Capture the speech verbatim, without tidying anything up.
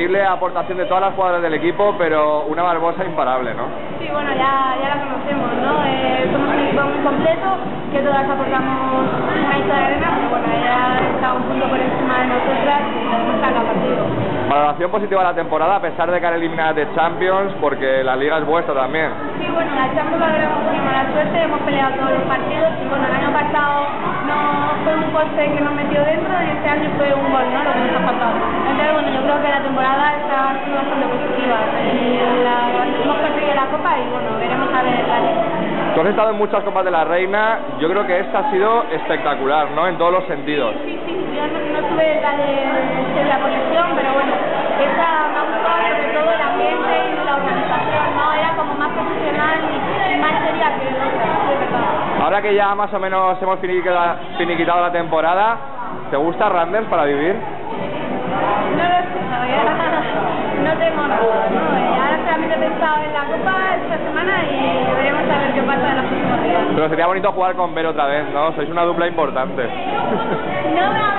increíble aportación de todas las jugadoras del equipo, pero una Barbosa imparable, ¿no? Sí, bueno, ya, ya la conocemos, ¿no? Eh, somos un equipo muy completo, que todas aportamos un granito de arena, pero bueno, ella está un punto por encima de nosotras y lo demuestra cada partido. Valoración positiva de la temporada, a pesar de quedar eliminadas de Champions, porque la liga es vuestra también. Sí, bueno, la Champions la hemos tenido mala suerte, hemos peleado todos los partidos y bueno, el año pasado no fue un poste que nos metió dentro y este año fue un gol, ¿no? Lo que nos ha faltado. Entonces, bueno, yo creo que la temporada está siendo bastante positiva. Eh, la, hemos conseguido la copa y bueno, veremos a ver la liga. Tú has estado en muchas copas de la Reina, yo creo que esta ha sido espectacular, ¿no? En todos los sentidos. Sí, sí, sí. Yo no, no tuve la de, de la posición, pero bueno, esa me ha gustado sobre todo el ambiente y la organización, ¿no? Era como más profesional y más seria que otra, de verdad. Ahora que ya más o menos hemos finiquitado, finiquitado la temporada, ¿te gusta Randers para vivir? No lo sé, todavía no tengo nada, ¿no? Eh, ahora solamente he pensado en la Copa esta semana y veremos a ver qué pasa en las próximas días. Pero sería bonito jugar con Ver otra vez, ¿no? Sois una dupla importante. No, no.